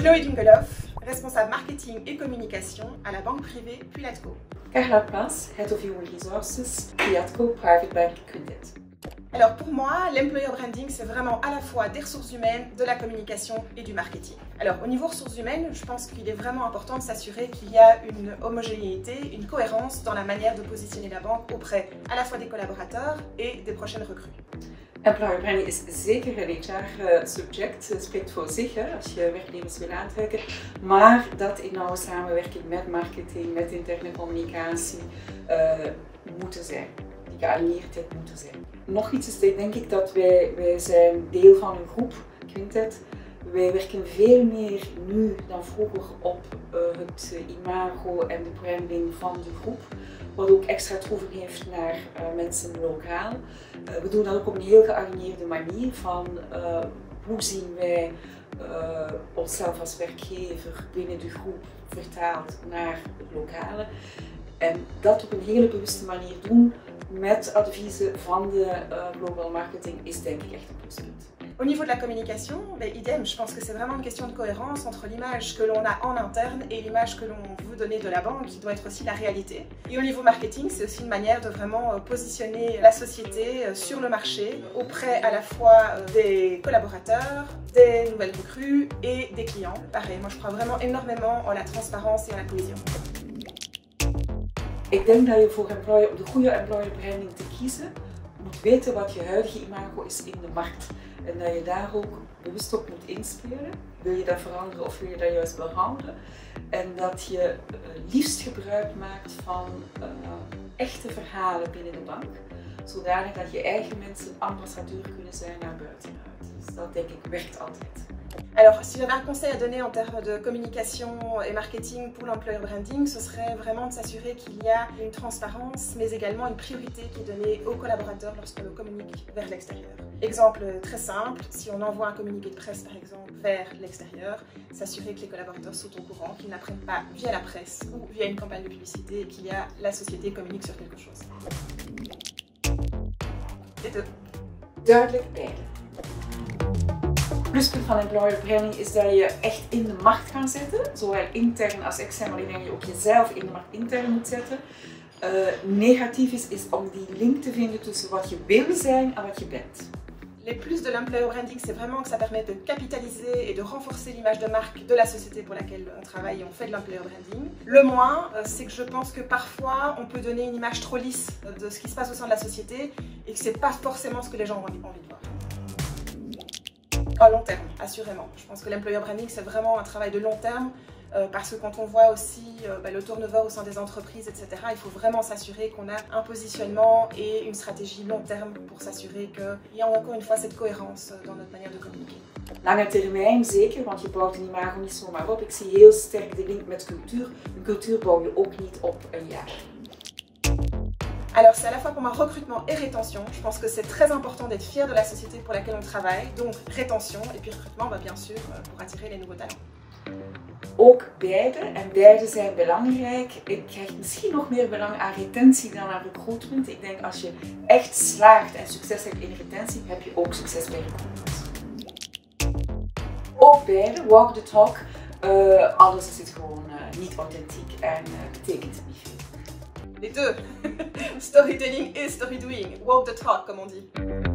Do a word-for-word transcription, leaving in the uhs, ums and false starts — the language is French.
Chloé Dungeloff, responsable marketing et communication à la banque privée Pulatco. Carla Plas, Head of Human Resources, Pulatco Private Bank Quintet. Alors pour moi, l'employer branding, c'est vraiment à la fois des ressources humaines, de la communication et du marketing. Alors au niveau ressources humaines, je pense qu'il est vraiment important de s'assurer qu'il y a une homogénéité, une cohérence dans la manière de positionner la banque auprès à la fois des collaborateurs et des prochaines recrues. Employer branding is zeker een H R-subject, uh, spreekt voor zich hè, als je werknemers wil aantrekken. Maar dat in nauwe samenwerking met marketing, met interne communicatie uh, moeten zijn. Die gealigneerdheid moeten zijn. Nog iets is denk ik dat wij, wij zijn deel van een groep, Quintet. Wij werken veel meer nu dan vroeger op uh, het imago en de branding van de groep. Wat ook extra toevoeging heeft naar uh, mensen lokaal. Uh, we doen dat ook op een heel gealigneerde manier van uh, hoe zien wij uh, onszelf als werkgever binnen de groep vertaald naar het lokale. En dat op een hele bewuste manier doen met adviezen van de uh, global marketing is denk ik echt een pluspunt. Au niveau de la communication, ben, idem, je pense que c'est vraiment une question de cohérence entre l'image que l'on a en interne et l'image que l'on veut donner de la banque, qui doit être aussi la réalité. Et au niveau marketing, c'est aussi une manière de vraiment positionner la société sur le marché auprès à la fois des collaborateurs, des nouvelles recrues et des clients. Pareil, moi je crois vraiment énormément en la transparence et en la cohésion. Ik denk dat je voor employer, om de goede employer branding te kiezen, moet weten wat je huidige imago is in de markt. En dat je daar ook bewust op moet inspelen. Wil je dat veranderen of wil je dat juist behouden? En dat je uh, liefst gebruik maakt van uh, echte verhalen binnen de bank. Zodanig dat je eigen mensen ambassadeur kunnen zijn naar buitenuit. Dus dat denk ik werkt altijd. Alors, si j'avais un conseil à donner en termes de communication et marketing pour l'employer branding, ce serait vraiment de s'assurer qu'il y a une transparence, mais également une priorité qui est donnée aux collaborateurs lorsqu'on le communique vers l'extérieur. Exemple très simple, si on envoie un communiqué de presse par exemple vers l'extérieur, s'assurer que les collaborateurs sont au courant, qu'ils n'apprennent pas via la presse ou via une campagne de publicité et qu'il y a la société communique sur quelque chose. Les deux. Duidelijk beide. Pluspunt van employer branding is dat je echt in de markt kan zetten, zowel intern als extern, maar ik denk dat je ook jezelf in de markt intern moet zetten. Uh, negatief is, is om die link te vinden tussen wat je wil zijn en wat je bent. Les plus de l'employer branding, c'est vraiment que ça permet de capitaliser et de renforcer l'image de marque de la société pour laquelle on travaille et on fait de l'employer branding. Le moins, c'est que je pense que parfois on peut donner une image trop lisse de ce qui se passe au sein de la société et que c'est pas forcément ce que les gens ont envie de voir. À long terme, assurément. Je pense que l'employer branding, c'est vraiment un travail de long terme euh, parce que quand on voit aussi euh, bah, le turnover au sein des entreprises, et cetera, il faut vraiment s'assurer qu'on a un positionnement et une stratégie long terme pour s'assurer qu'il y a encore une fois cette cohérence dans notre manière de communiquer. Lange termijn zeker, want je bouwt een imago niet zomaar op. Ik zie heel sterk de link met cultuur. Een cultuur bouw je ook niet op een jaar. Alors c'est à la fois pour moi recrutement et rétention. Je pense que c'est très important d'être fier de la société pour laquelle on travaille. Donc rétention et puis recrutement, bah, bien sûr, pour attirer les nouveaux talents. Ook beide, en beide zijn belangrijk. Ik krijg misschien nog meer belang aan retentie dan aan recruitment. Ik denk als je echt slaagt en succes hebt in retentie, heb je ook succes bij recruitment. Ook beide, walk the talk, uh, alles is het gewoon uh, niet authentiek en uh, betekent niet veel. Les deux, storytelling et story doing, walk the talk comme on dit.